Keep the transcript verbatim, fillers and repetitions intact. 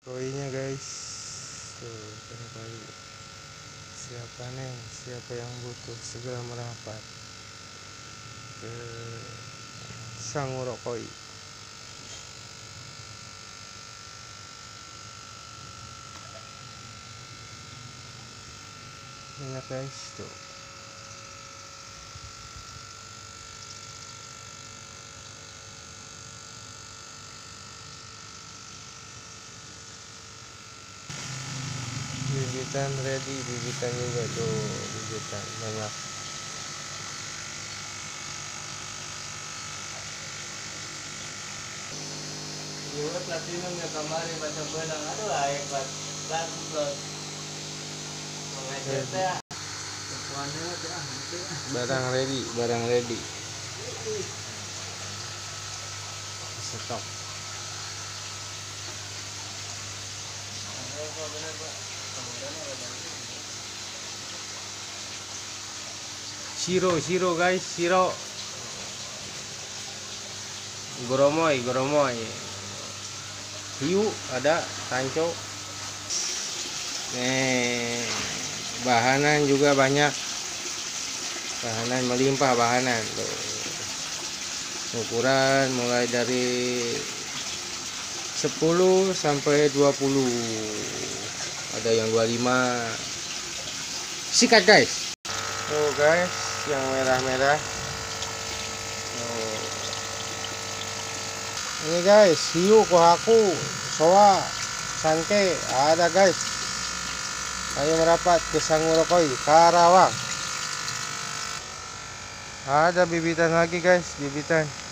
koinya guys, tuh kembali. Siapa nih, siapa yang butuh segera merapat ke Sanguro Koi. Enak guys, tuh. Bibitan ready, bibitan juga tuh, bibitan banyak. Juga platinumnya kemarin macam benang, aduh air pas langsung mengecetnya. Barang ready, barang ready. Stok. Shiro, Shiro guys, Shiro. Goromoy, Goromoy. Hiu ada, tanco. Nih, bahanan juga banyak. Bahanan melimpah, bahanan tuh. Ukuran mulai dari sepuluh sampai dua puluh. Ada yang dua puluh lima. Sikat guys. Tuh guys, yang merah-merah. Oh. Ini guys, hiu, kohaku, soa, sanke ada guys. Ayo merapat ke Sanguro Koi, Karawang. Ada bibitan lagi guys, bibitan.